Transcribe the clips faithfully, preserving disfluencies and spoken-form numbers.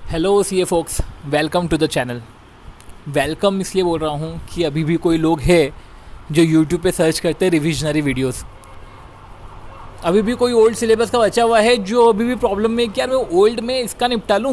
Hello C A folks, welcome to the channel. Welcome इसलिए बोल रहा हूँ कि अभी भी कोई लोग हैं जो यूट्यूब पे सर्च करते हैं रिविजनरी वीडियोस। अभी भी कोई ओल्ड सिलेबस का बचा हुआ है जो अभी भी प्रॉब्लम में कि यार मैं ओल्ड में इसका निपटा लूँ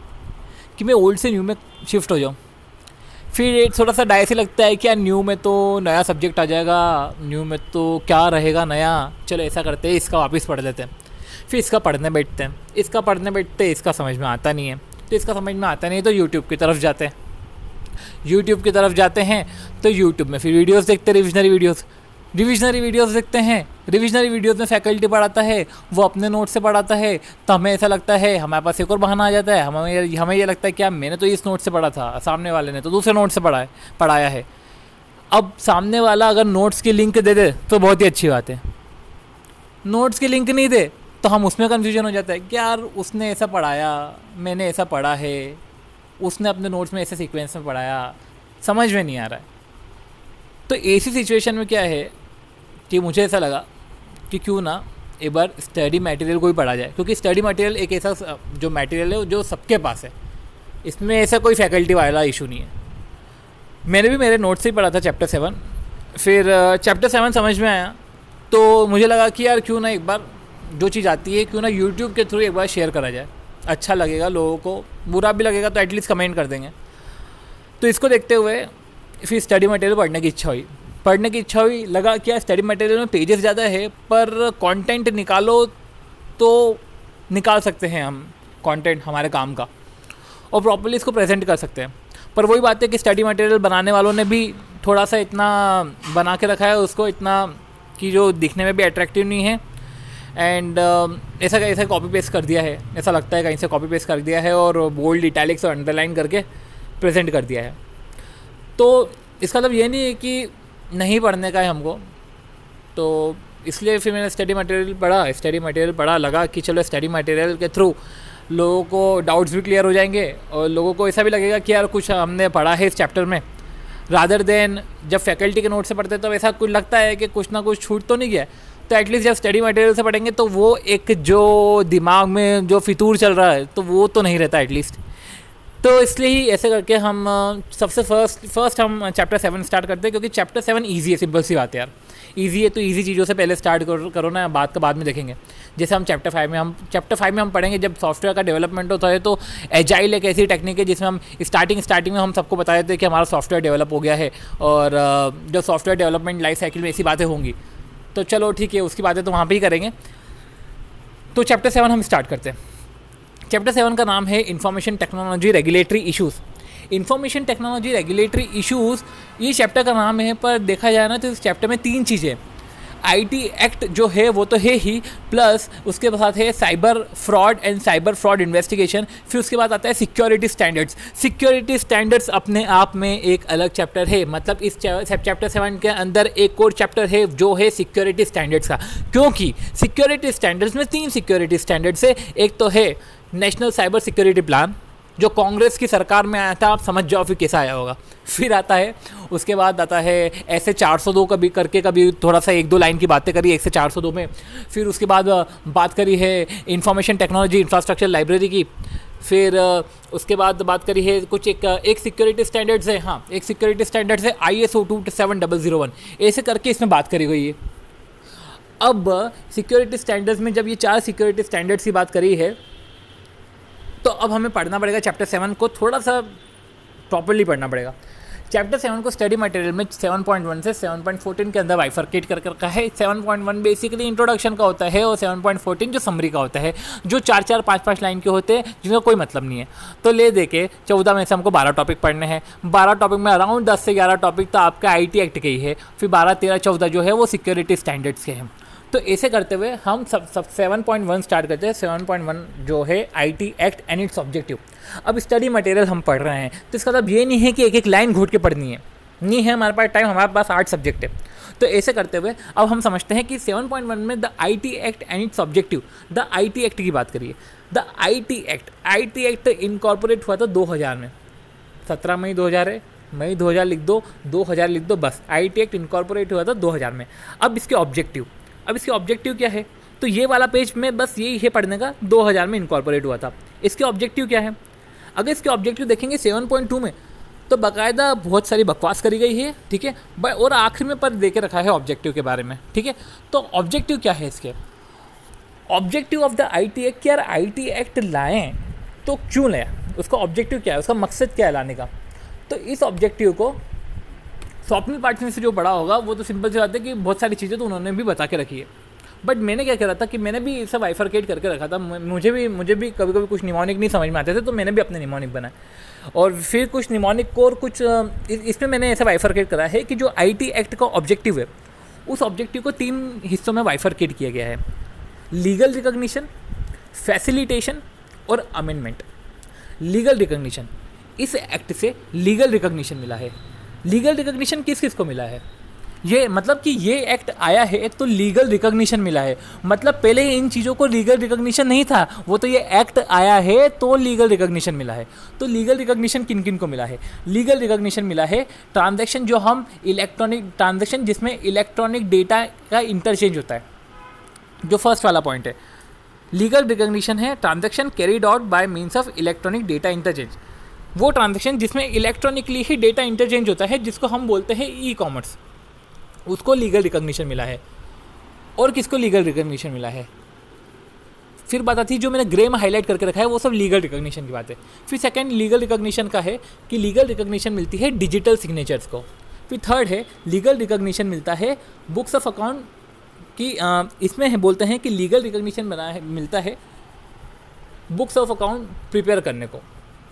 कि मैं ओल्ड से न्यू में शिफ्ट हो जाऊँ। फिर एक थोड़ा सा डाय से लगता है कि यार न्यू में तो नया सब्जेक्ट आ जाएगा, न्यू में तो क्या रहेगा नया, चलो ऐसा करते हैं इसका वापस पढ़ लेते हैं। फिर इसका पढ़ने बैठते हैं, इसका पढ़ने बैठते हैं, इसका समझ में आता नहीं है, तो इसका समझ में आता नहीं तो यूट्यूब की तरफ जाते हैं। यूट्यूब की तरफ जाते हैं तो यूट्यूब में फिर वीडियोस देखते हैं, रिविजनरी वीडियोस रिविजनरी वीडियोस देखते हैं। रिविजनरी वीडियोस में फैकल्टी पढ़ाता है, वो अपने नोट से पढ़ाता है, तो हमें ऐसा लगता है, हमारे पास एक और बहाना आ जाता है, हमें हमें ये लगता है कि यार मैंने तो इस नोट से पढ़ा था, सामने वाले ने तो दूसरे नोट से पढ़ा है पढ़ाया है। अब सामने वाला अगर नोट्स की लिंक दे दे तो बहुत ही अच्छी बात है, नोट्स की लिंक नहीं दे तो हम उसमें कन्फ्यूजन हो जाता है कि यार उसने ऐसा पढ़ाया, मैंने ऐसा पढ़ा है, उसने अपने नोट्स में ऐसे सीक्वेंस में पढ़ाया, समझ में नहीं आ रहा है। तो ऐसी सिचुएशन में क्या है कि मुझे ऐसा लगा कि क्यों ना एक बार स्टडी मटेरियल को ही पढ़ा जाए, क्योंकि स्टडी मटेरियल एक ऐसा जो मटेरियल है जो सबके पास है, इसमें ऐसा कोई फैकल्टी वाला इशू नहीं है। मैंने भी मेरे नोट्स से ही पढ़ा था चैप्टर सेवन, फिर चैप्टर सेवन समझ में आया तो मुझे लगा कि यार क्यों ना एक बार जो चीज़ आती है क्यों ना यूट्यूब के थ्रू एक बार शेयर करा जाए, अच्छा लगेगा लोगों को, बुरा भी लगेगा तो एटलीस्ट कमेंट कर देंगे। तो इसको देखते हुए फिर स्टडी मटेरियल पढ़ने की इच्छा हुई पढ़ने की इच्छा हुई लगा कि यार स्टडी मटेरियल में पेजेस ज़्यादा है पर कंटेंट निकालो तो निकाल सकते हैं हम कंटेंट हमारे काम का और प्रॉपर्ली इसको प्रेजेंट कर सकते हैं। पर वही बात है कि स्टडी मटेरियल बनाने वालों ने भी थोड़ा सा इतना बना के रखा है उसको, इतना कि जो दिखने में भी अट्रैक्टिव नहीं है एंड uh, ऐसा ऐसा कॉपी पेस्ट कर दिया है, ऐसा लगता है कहीं से कॉपी पेस्ट कर दिया है और बोल्ड इटैलिक्स और अंडरलाइन करके प्रेजेंट कर दिया है। तो इसका मतलब ये नहीं है कि नहीं पढ़ने का है हमको, तो इसलिए फिर मैंने स्टडी मटेरियल पढ़ा स्टडी मटेरियल पढ़ा लगा कि चलो स्टडी मटेरियल के थ्रू लोगों को डाउट्स भी क्लियर हो जाएंगे और लोगों को ऐसा भी लगेगा कि यार कुछ हमने पढ़ा है इस चैप्टर में, रादर देन जब फैकल्टी के नोट से पढ़ते तो ऐसा कुछ लगता है कि कुछ ना कुछ छूट तो नहीं गया। तो एटलीस्ट जब स्टडी मटेरियल से पढ़ेंगे तो वो एक जो दिमाग में जो फितूर चल रहा है तो वो तो नहीं रहता एटलीस्ट। तो इसलिए ही ऐसे करके हम सबसे फर्स्ट फर्स्ट हम चैप्टर सेवन स्टार्ट करते हैं, क्योंकि चैप्टर सेवन ईजी है, सिंपल सी बात है यार, ईजी है तो ईजी चीज़ों से पहले स्टार्ट करो करो ना, बात का बाद में देखेंगे। जैसे हम चैप्टर फाइव में हम चैप्टर फाइव में हम पढ़ेंगे जब सॉफ्टवेयर का डेवलपमेंट होता है तो एजाइल एक ऐसी टेक्निक है जिसमें हम स्टार्टिंग स्टार्टिंग में हम सबको बता देते हैं कि हमारा सॉफ्टवेयर डेवलप हो गया है और जो सॉफ्टवेयर डेवलपमेंट लाइफ साइकिल में ऐसी बातें होंगी, तो चलो ठीक है उसकी बातें तो वहाँ पे ही करेंगे। तो चैप्टर सेवन हम स्टार्ट करते हैं। चैप्टर सेवन का नाम है information technology regulatory issues. Information technology regulatory issues ये चैप्टर का नाम है, पर देखा जाए ना तो इस चैप्टर में तीन चीज़ें, आईटी एक्ट जो है वो तो है ही, प्लस उसके साथ है cyber fraud and cyber fraud investigation, फिर उसके बाद आता है सिक्योरिटी स्टैंडर्ड्स। सिक्योरिटी स्टैंडर्ड्स अपने आप में एक अलग चैप्टर है, मतलब इस चैप्टर सेवन के अंदर एक और चैप्टर है जो है सिक्योरिटी स्टैंडर्ड्स का, क्योंकि सिक्योरिटी स्टैंडर्ड्स में तीन सिक्योरिटी स्टैंडर्ड्स है। एक तो है नेशनल साइबर सिक्योरिटी प्लान जो कांग्रेस की सरकार में आया था, आप समझ जाओ फिर कैसा आया होगा। फिर आता है उसके बाद आता है ऐसे चार सौ दो कभी करके, कभी थोड़ा सा एक दो लाइन की बातें करी एक से चार सौ दो में। फिर उसके बाद बात करी है इंफॉर्मेशन टेक्नोलॉजी इंफ्रास्ट्रक्चर लाइब्रेरी की। फिर उसके बाद बात करी है कुछ एक एक सिक्योरिटी स्टैंडर्ड्स है, हाँ एक सिक्योरिटी स्टैंडर्ड्स है I S O two seven double zero one, ऐसे करके इसमें बात करी गई है। अब सिक्योरिटी स्टैंडर्ड्स में जब ये चार सिक्योरिटी स्टैंडर्ड्स की बात करी है तो अब हमें पढ़ना पड़ेगा चैप्टर सेवन को, थोड़ा सा प्रॉपर्ली पढ़ना पड़ेगा। चैप्टर सेवन को स्टडी मटेरियल में सेवन पॉइंट वन से सेवन पॉइंट फोर्टीन के अंदर बाइफरकेट कर रखा है। Seven point one basically introduction का होता है और सेवन पॉइंट फोर्टीन जो समरी का होता है, जो चार चार पाँच पाँच लाइन के होते हैं जिनका कोई मतलब नहीं है। तो ले दे के चौदह में से हमको बारह टॉपिक पढ़ने हैं, बारह टॉपिक में अराउंड दस से ग्यारह टॉपिक तो आपका आई टी एक्ट के ही है, फिर बारह तेरह चौदह जो है वो सिक्योरिटी स्टैंडर्ड्स के हैं। तो ऐसे करते हुए हम सब सब सेवन पॉइंट वन स्टार्ट करते हैं। सेवन पॉइंट वन जो है IT act and its objective. अब स्टडी मटेरियल हम पढ़ रहे हैं तो इसका मतलब ये नहीं है कि एक एक लाइन घूट के पढ़नी है, नहीं है हमारे पास टाइम, हमारे पास आठ सब्जेक्ट है। तो ऐसे करते हुए अब हम समझते हैं कि सेवन पॉइंट वन में the IT act and its objective, the IT act की बात करिए। The IT act IT act incorporate हुआ था दो हज़ार में, सत्रह मई दो हज़ार है, मई दो हज़ार लिख दो, दो हज़ार लिख दो, बस आईटी एक्ट इनकॉर्पोरेट हुआ था दो हज़ार में। अब इसके ऑब्जेक्टिव अब इसके ऑब्जेक्टिव क्या है, तो ये वाला पेज में बस यही है पढ़ने का, दो हज़ार में इनकॉर्पोरेट हुआ था। इसके ऑब्जेक्टिव क्या है, अगर इसके ऑब्जेक्टिव देखेंगे सेवन पॉइंट टू में तो बाकायदा बहुत सारी बकवास करी गई है, ठीक है। ब- और आखिर में पर दे के रखा है ऑब्जेक्टिव के बारे में, ठीक है। तो ऑब्जेक्टिव क्या है इसके? Objective of the IT act, यार आईटी एक्ट लाएं तो क्यों लाया, उसका ऑब्जेक्टिव क्या है, उसका मकसद क्या है लाने का? तो इस ऑब्जेक्टिव को स्वप्निल पाठक से जो पढ़ा होगा वो तो सिंपल सी बात है कि बहुत सारी चीज़ें तो उन्होंने भी बता के रखी है। बट मैंने क्या करा था कि मैंने भी सब बाइफरकेट करके रखा था। मुझे भी मुझे भी कभी कभी कुछ निमोनिक नहीं समझ में आते थे, तो मैंने भी अपने निमोनिक बनाए और फिर कुछ निमोनिक को और कुछ इसमें मैंने ऐसा बाइफरकेट करा है कि जो आईटी एक्ट का ऑब्जेक्टिव है उस ऑब्जेक्टिव को तीन हिस्सों में बाइफरकेट किया गया है: लीगल रिकॉग्निशन, फैसिलिटेशन और अमेंडमेंट। लीगल रिकॉग्निशन, इस एक्ट से लीगल रिकॉग्निशन मिला है। लीगल रिकॉग्निशन किस किस को मिला है? ये मतलब कि ये एक्ट आया है तो लीगल रिकॉग्निशन मिला है। मतलब पहले इन चीज़ों को लीगल रिकॉग्निशन नहीं था, वो तो ये एक्ट आया है तो लीगल रिकॉग्निशन मिला है। तो लीगल रिकॉग्निशन किन किन को मिला है? लीगल रिकॉग्निशन मिला है ट्रांजैक्शन, जो हम इलेक्ट्रॉनिक ट्रांजैक्शन जिसमें इलेक्ट्रॉनिक डेटा का इंटरचेंज होता है, जो फर्स्ट वाला पॉइंट है। लीगल रिकॉग्निशन है transaction carried out by means of electronic data interchange, वो ट्रांजैक्शन जिसमें इलेक्ट्रॉनिकली ही डेटा इंटरचेंज होता है, जिसको हम बोलते हैं ई कॉमर्स, उसको लीगल रिकॉग्निशन मिला है। और किसको लीगल रिकॉग्निशन मिला है? फिर बात आती है जो मैंने ग्रे में हाईलाइट करके रखा है वो सब लीगल रिकॉग्निशन की बात है। फिर सेकंड लीगल रिकॉग्निशन का है कि लीगल रिकॉग्निशन मिलती है डिजिटल सिग्नेचर्स को। फिर थर्ड है लीगल रिकॉग्निशन मिलता है बुक्स ऑफ अकाउंट की, आ, इसमें है बोलते हैं कि लीगल रिकॉग्निशन बना है मिलता है बुक्स ऑफ अकाउंट प्रिपेयर करने को।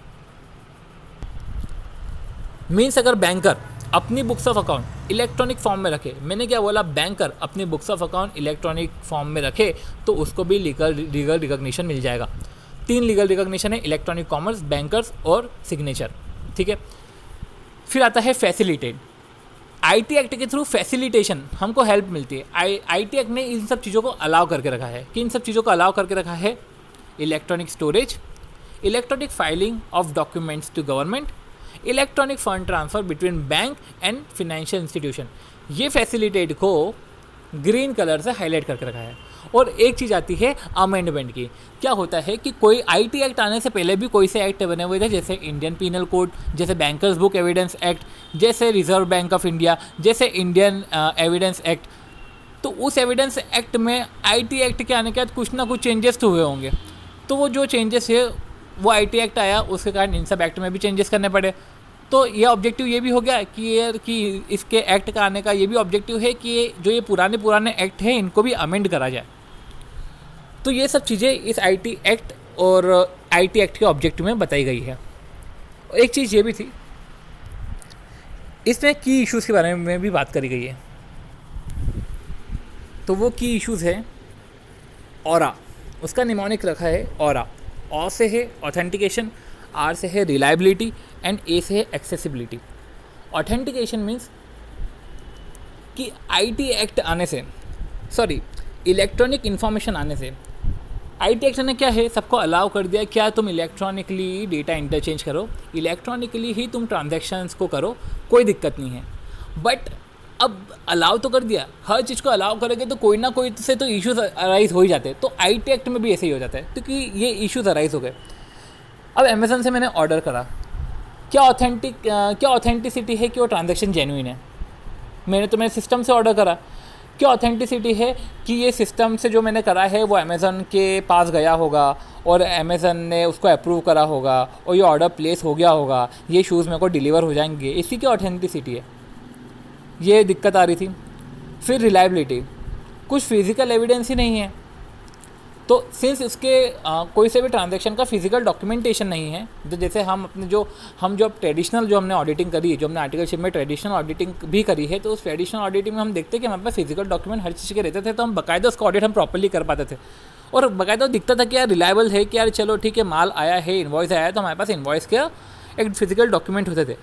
मीन्स अगर बैंकर अपनी books of account electronic form में रखे, मैंने क्या बोला, बैंकर अपनी books of account electronic form में रखे तो उसको भी लीगल लीगल रिकॉग्निशन मिल जाएगा। तीन लीगल रिकॉग्निशन है: इलेक्ट्रॉनिक कॉमर्स, बैंकर्स और सिग्नेचर, ठीक है। फिर आता है फैसिलिटेट। आईटी एक्ट के थ्रू फैसिलिटेशन हमको हेल्प मिलती है। आई आईटी एक्ट ने इन सब चीज़ों को अलाउ करके रखा है कि इन सब चीज़ों को अलाउ करके रखा है electronic storage, electronic filing of documents to government, electronic fund transfer between bank and financial institution. ये फैसिलिटेट को ग्रीन कलर से हाईलाइट करके रखा है। और एक चीज़ आती है अमेंडमेंट की। क्या होता है कि कोई आईटी एक्ट आने से पहले भी कोई से एक्ट बने हुए थे, जैसे इंडियन पीनल कोड, जैसे बैंकर्स बुक एविडेंस एक्ट, जैसे रिजर्व बैंक ऑफ इंडिया, जैसे इंडियन एविडेंस एक्ट। तो उस एविडेंस एक्ट में आईटी एक्ट के आने के बाद कुछ ना कुछ चेंजेस तो हुए होंगे। तो वो जो चेंजेस है वो आईटी एक्ट आया, उसके कारण इन सब एक्ट में भी चेंजेस करने पड़े। तो ये ऑब्जेक्टिव ये भी हो गया कि यार कि इसके एक्ट का आने का ये भी ऑब्जेक्टिव है कि ये जो ये पुराने पुराने एक्ट हैं इनको भी अमेंड करा जाए। तो ये सब चीज़ें इस आईटी एक्ट और आईटी एक्ट के ऑब्जेक्टिव में बताई गई है। एक चीज़ ये भी थी, इसमें की इश्यूज़ के बारे में भी बात करी गई है। तो वो की इश्यूज़ है ऑरा, उसका निमोनिक रखा है ऑरा। ऑ से है ऑथेंटिकेशन, आर से है रिलायबिलिटी एंड ए से है एक्सेसिबिलिटी। ऑथेंटिकेशन मीन्स कि आईटी एक्ट आने से, सॉरी इलेक्ट्रॉनिक इन्फॉर्मेशन आने से, आईटी एक्ट ने क्या है सबको अलाउ कर दिया, क्या तुम इलेक्ट्रॉनिकली डेटा इंटरचेंज करो, इलेक्ट्रॉनिकली ही तुम ट्रांजैक्शंस को करो, कोई दिक्कत नहीं है। बट अब अलाउ तो कर दिया, हर चीज़ को अलाउ करेंगे तो कोई ना कोई से तो इश्यूज अराइज हो ही जाते हैं। तो आईटी एक्ट में भी ऐसे ही हो जाता है, क्योंकि ये इश्यूज अराइज हो गए। अब अमेज़न से मैंने ऑर्डर करा, क्या ऑथेंटिक क्या ऑथेंटिसिटी है कि वो ट्रांजैक्शन जेन्युइन है? मैंने तो मेरे सिस्टम से ऑर्डर करा, क्या ऑथेंटिसिटी है कि ये सिस्टम से जो मैंने करा है वो अमेज़न के पास गया होगा और अमेज़न ने उसको अप्रूव करा होगा और ये ऑर्डर प्लेस हो गया होगा, ये शूज़ मेरे को डिलीवर हो जाएंगे, इसी की ऑथेंटिसिटी है। ये दिक्कत आ रही थी। फिर रिलायबिलिटी, कुछ फिज़िकल एविडेंस ही नहीं है। तो सिंस इसके आ, कोई से भी ट्रांजैक्शन का फिजिकल डॉक्यूमेंटेशन नहीं है, तो जैसे हम अपने जो हम जो ट्रेडिशनल जो हमने ऑडिटिंग करी है, जो हमने आर्टिकलशिप में ट्रेडिशनल ऑडिटिंग भी करी है, तो उस ट्रेडिशनल ऑडिटिंग में हम देखते हैं कि हमारे पास फिजिकल डॉक्यूमेंट हर चीज़ के रहते थे, तो हम बाकायदा उसका ऑडिट हम प्रॉपर्ली कर पाते थे और बाकायदा दिखता था कि यार रिलायबल है, कि यार चलो ठीक है माल आया है, इन्वॉइस आया है, तो हमारे पास इन्वॉइस के एक फिजिकल डॉक्यूमेंट होते थे।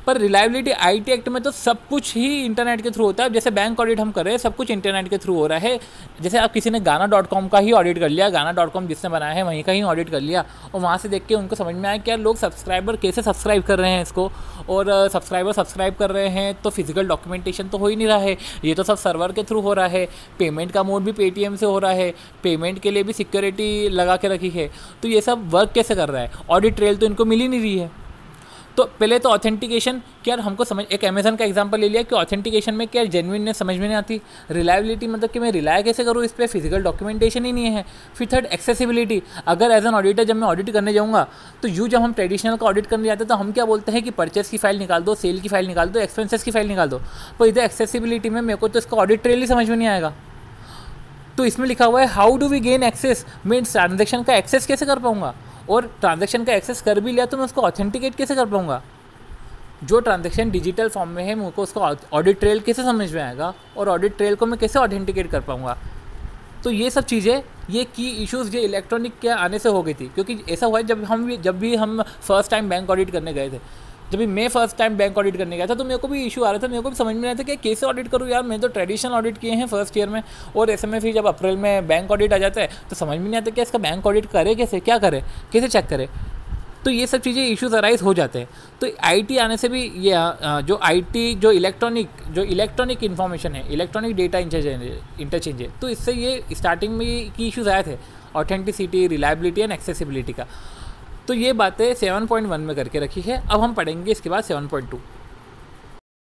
पर रिलायबिलिटी आईटी एक्ट में तो सब कुछ ही इंटरनेट के थ्रू होता है। जैसे बैंक ऑडिट हम कर रहे हैं, सब कुछ इंटरनेट के थ्रू हो रहा है। जैसे आप किसी ने गाना डॉट कॉम का ही ऑडिट कर लिया, गाना डॉट कॉम जिसने बनाया है वहीं का ही ऑडिट कर लिया, और वहाँ से देख के उनको समझ में आया कि यार लोग सब्सक्राइबर कैसे सब्सक्राइब कर रहे हैं इसको, और सब्सक्राइबर सब्सक्राइब कर रहे हैं तो फिजिकल डॉक्यूमेंटेशन तो हो ही नहीं रहा है, ये तो सब सर्वर के थ्रू हो रहा है। पेमेंट का मोड भी पेटीएम से हो रहा है, पेमेंट के लिए भी सिक्योरिटी लगा के रखी है, तो ये सब वर्क कैसे कर रहा है? ऑडिट ट्रेल तो इनको मिल ही नहीं रही है। तो पहले तो ऑथेंटिकेशन, क्या हमको समझ, एक अमेजन का एग्जांपल ले लिया कि ऑथेंटिकेशन में क्या जेन्युइननेस समझ में नहीं आती। रिलायबिलिटी मतलब कि मैं रिलाय कैसे करूँ इस पर, फिजिकल डॉक्यूमेंटेशन ही नहीं है। फिर थर्ड एक्सेसिबिलिटी, अगर एज एन ऑडिटर जब मैं ऑडिट करने जाऊँगा तो यूँ जब हम ट्रेडिशनल का ऑडिट करने जाते हैं तो हम क्या बोलते हैं कि परचेस की फाइल निकाल दो, सेल की फाइल निकाल दो, एक्सपेंसेस की फाइल निकाल दो, पर इधर एक्सेसिबिलिटी में मेरे को तो इसका ऑडिट ट्रेल ही समझ में नहीं आएगा। तो इसमें लिखा हुआ है how do we gain access, मैं ट्रांजेक्शन का एक्सेस कैसे कर पाऊँगा, और ट्रांजैक्शन का एक्सेस कर भी लिया तो मैं उसको ऑथेंटिकेट कैसे कर पाऊँगा। जो ट्रांजैक्शन डिजिटल फॉर्म में है मुझको उसको ऑडिट ट्रेल कैसे समझ में आएगा, और ऑडिट ट्रेल को मैं कैसे ऑथेंटिकेट कर पाऊँगा। तो ये सब चीज़ें, ये की इश्यूज़ ये इलेक्ट्रॉनिक के आने से हो गई थी। क्योंकि ऐसा हुआ है जब हम जब भी हम फर्स्ट टाइम बैंक ऑडिट करने गए थे, जब भी मैं फर्स्ट टाइम बैंक ऑडिट करने गया था तो मेरे को भी इशू आ रहा था, मेरे को भी समझ में नहीं आता कि कैसे ऑडिट करूँ यार। मैं तो ट्रेडिशनल ऑडिट किए हैं फर्स्ट ईयर में, और ऐसे में फिर जब अप्रैल में बैंक ऑडिट आ जाता है तो समझ में नहीं आता कि इसका बैंक ऑडिट करे कैसे, क्या करे, कैसे चेक करे। तो ये सब चीज़ें इश्यूज अराइज हो जाते हैं। तो आईटी आने से भी ये जो आईटी जो इलेक्ट्रॉनिक जो इलेक्ट्रॉनिक इन्फॉर्मेशन है, इलेक्ट्रॉनिक डेटा इंटरचेंज है, तो इससे ये स्टार्टिंग में ये की इश्यूज आए थे, ऑथेंटिसिटी, रिलायबिलिटी एंड एक्सेसिबिलिटी का। तो ये बातें सेवन पॉइंट वन में करके रखी है। अब हम पढ़ेंगे इसके बाद सेवन पॉइंट टू।